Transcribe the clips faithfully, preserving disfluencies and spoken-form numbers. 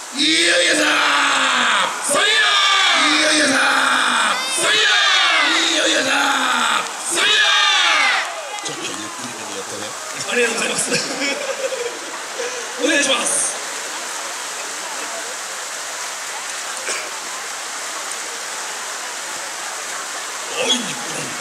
いよいよさーそいやーいよいよさーそいやーいよいよさーそいやーちょっとゆっくりめにやったね。 ありがとうございますお願いします。おい日本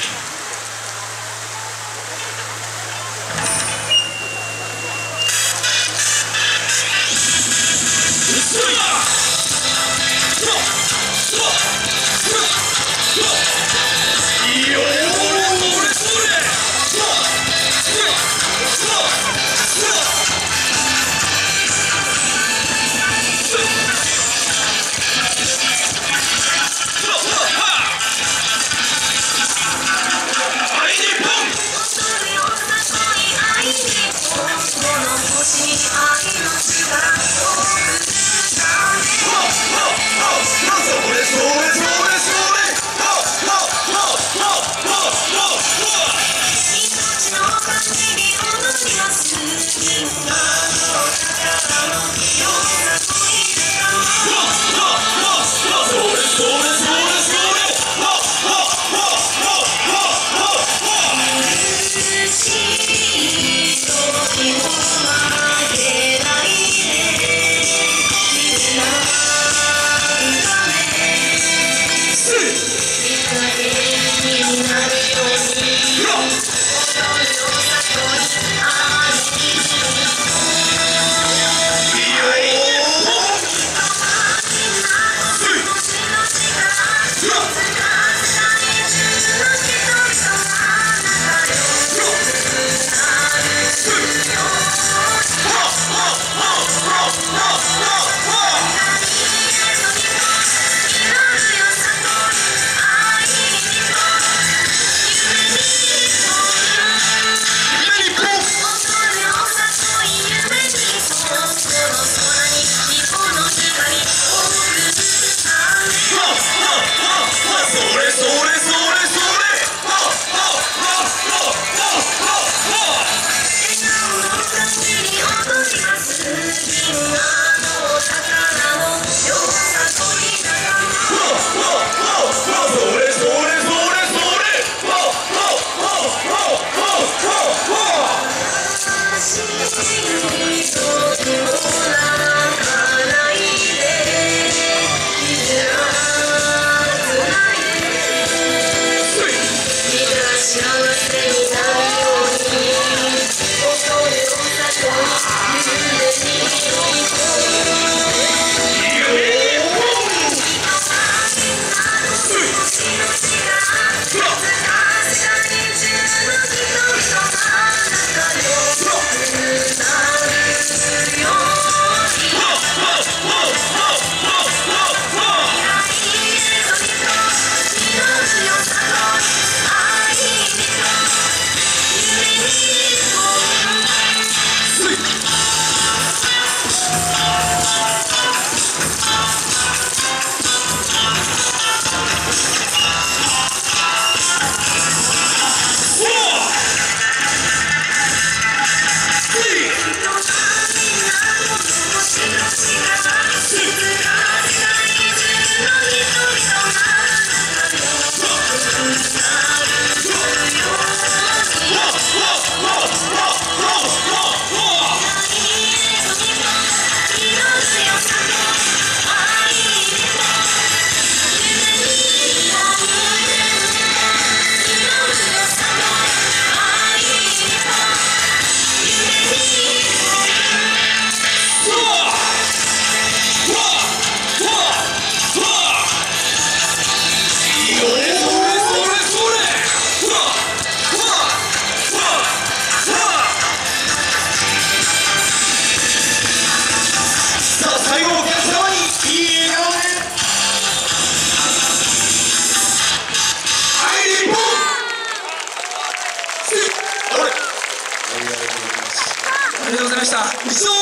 ありがとうございました。以上、レイ。ありがとうござ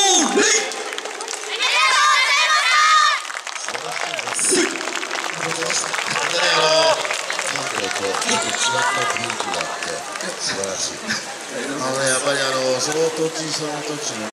いました。本当にあの関東とちょっと違った雰囲気があって素晴らしい。あのねやっぱりあのその土地その土地の